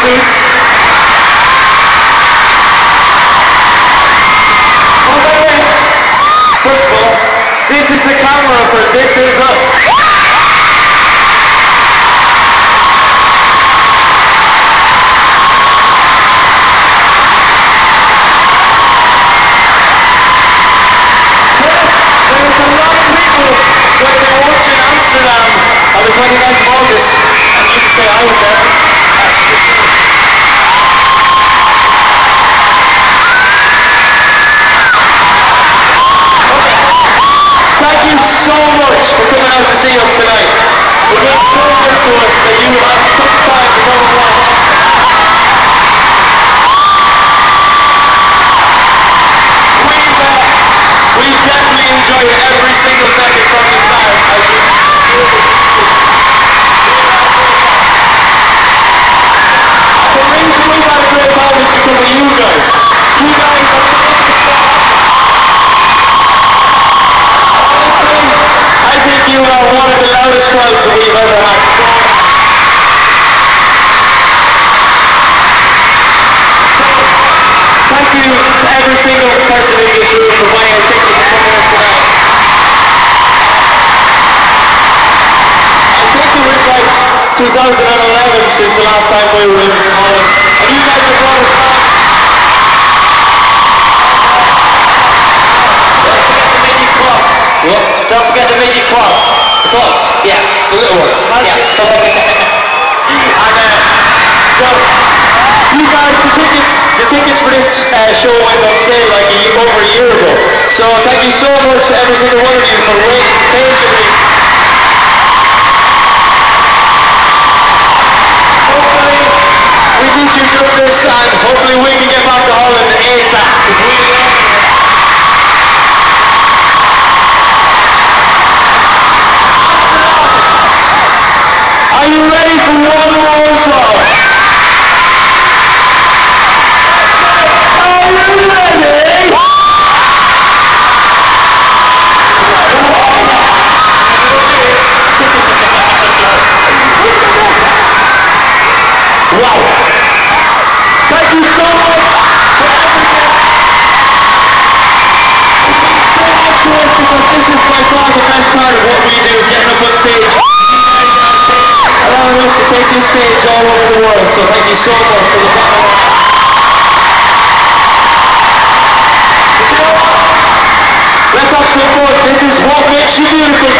suits. Oh, wait. First of all, this is the camera for This Is Us. Amsterdam on the 29th of August, and you can say I was there. That's true. Okay. Thank you so much for coming out to see us tonight. It means so much to us that you have took time to come and watch. We've definitely enjoyed every single second from the start. The reason we've had a great time is because of you guys. You guys are making the show. Honestly, I think you are one of the loudest crowds that we've ever had. So, thank you to every single person in this room for buying a ticket to come here tonight. I think it was like 2011 since the last time we were in Holland. And you guys have brought us back. Don't forget the midget clocks. The clocks? Yeah, the little ones. Yeah. And so, you guys, the tickets for this show went on sale like over a year ago. So thank you so much to every single one of you for waiting patiently. Hopefully, we did you justice, and hopefully we can get back to Holland ASAP, because we love it. Are you ready for one more song? Are you ready? Wow. Thank you so much for everything. It means so much to us because this is by far the best part of what we do, getting up on stage. Allowing us to take this stage all over the world, so thank you so much for the bottom of our But you know what? Let's have some fun. This is What Makes You Beautiful.